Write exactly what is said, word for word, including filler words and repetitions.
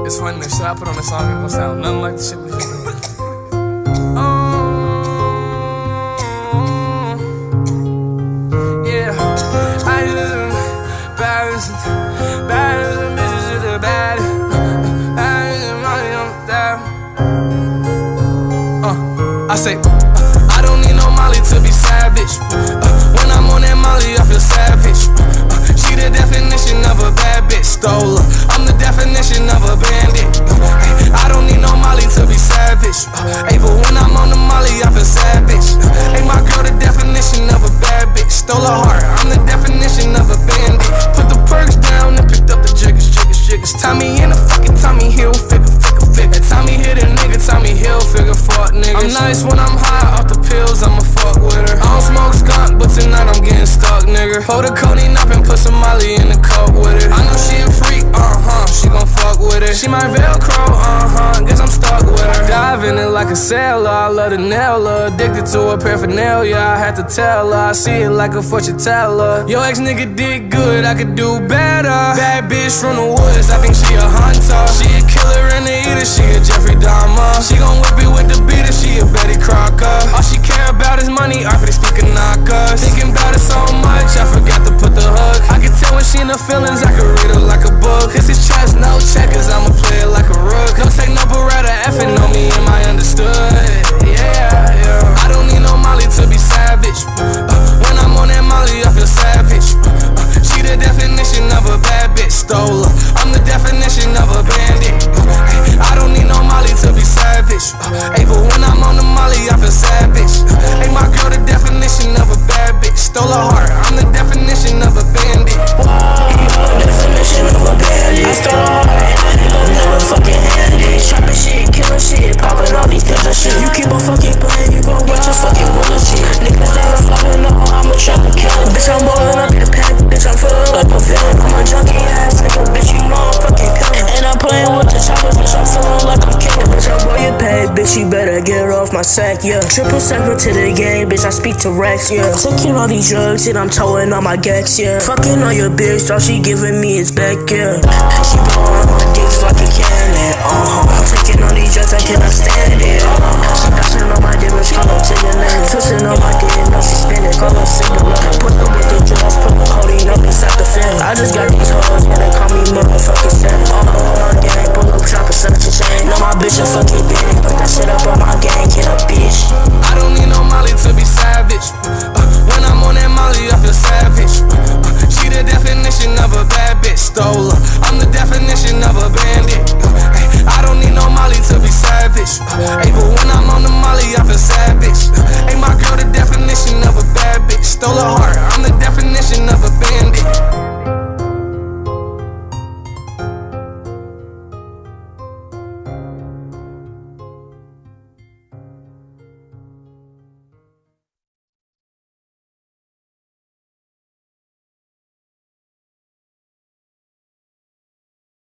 It's funny, the shit I put on the song ain't gonna sound nothing like the shit we just doing. Oh, yeah. I just baddest, baddest bitches is the baddest. Baddest money on the dab. Uh, I say, I don't need no Molly to be savage. Uh, when I'm on that Molly, I feel savage. Uh, she the definition of a bad bitch. Stole her. I'm the definition of a bandit. Uh, I don't need no Molly to be savage. Uh, hey, but when I'm on the Molly, I feel savage. Uh, hey, my girl, the definition of a bad bitch. Stole her heart. I'm the definition of a bandit. Put the perks down and picked up the jiggers, jiggers, jiggers. Tommy in the fucking Tommy Hill figure, figure, figure. Tommy hit a nigga, Tommy Hill figure, fuck niggas. I'm nice when I'm high off the pills, I'ma fuck with her. I don't smoke skunk, but tonight I'm getting stuck, nigga. Hold the codeine up and put some Molly in the cup with her. I know she a freak, uh-huh, she gon' fuck with it. She my Velcro, uh-huh, guess I'm stuck with her. Dive in it like a sailor, I love to nail her. Addicted to her paraphernalia, I had to tell her. I see it like a fortune teller. Yo ex-nigga did good, I could do better. Bad bitch from the woods, I think she a hunter. She a killer and a eater, she a Jeffrey Dahmer. She gon' whip it with the beater, she a Betty Crocker. All she care about is money, I could speak a knockers. Thinking about it so much, I forgot to put the hook. I can tell when she in her feelings, I can read her like a book. This is chess, no checkers, I'ma play it like a rook. No take no beretta, effing on me, am I understood? Yeah, yeah. I don't need no Molly to be savage. Uh, when I'm on that Molly, I feel savage. Uh, she the definition of a bad bitch. Stole her. I'm the definition of a bandit. Uh, I don't need no Molly to be savage. Uh, hey, but when I'm on the Molly, I feel savage. Uh, hey, my girl, the definition of a bad bitch. Stole her heart. I'm the definition of a bandit. Definition of a bandit. I stole her heart and I ain't gon' never fucking hand it. Chopping shit, killing shit, popping all these pills and shit. You keep on fucking playing, you gon' watch your fucking bullshit. Niggas that are flopping, no, I'm a trapper killer. Bitch, I'm ballin' up in the pack, bitch, I'm full up a villain. I'm a junkie ass nigga, bitch, you motherfucking killin'. And I'm playing with the choppers, bitch, I'm feeling like I'm kickin'. Bitch, I'm boy, you paid, bitch, you better get off my sack, yeah. Triple second to the game, bitch, I speak to Rex, yeah. Taking all these drugs and I'm towing all my gex, yeah. Fucking on your bitch, all she giving me is back, yeah. She blowing my dicks like a cannon, uh-huh. I'm taking all these drugs, I cannot stand it, uh-huh. She bouncing on my dick, bitch, call her to your name. Twisting on my dick, now she spinning, call her single. Put her with the drugs, put the codeine up inside the fan. I just got these hoes, yeah, they call me motherfucker.